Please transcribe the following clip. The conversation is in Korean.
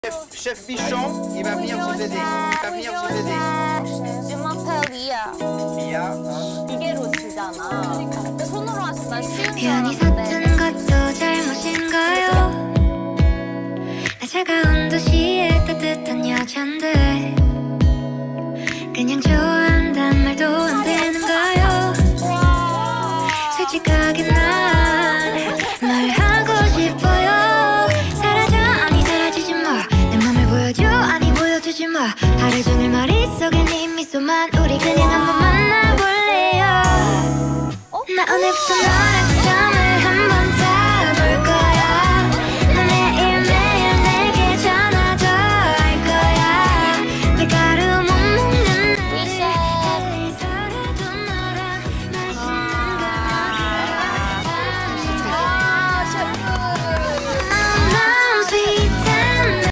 Chef Bichon, il va venir vous aider. Il va venir vous aider. Je m'appelle Lia. Lia. 이게 로즈잖아. 그러니까 손으로 하시면 쉬운 줄 우연히 알았는데. 샀던 것도 잘못인가요? 나 차가운 도시의 따뜻한 여잔데 그냥 좋아한단 말도 안 되는가요? 솔직하게 난 말하고 싶어요. 사라져 아니 사라지지 마. 내 맘을 보여줘 아니 보여주지 마. 하루 종일 머릿속에 네 미소만. 우리 그냥 한번 만나볼래요? 나 오늘부터 너를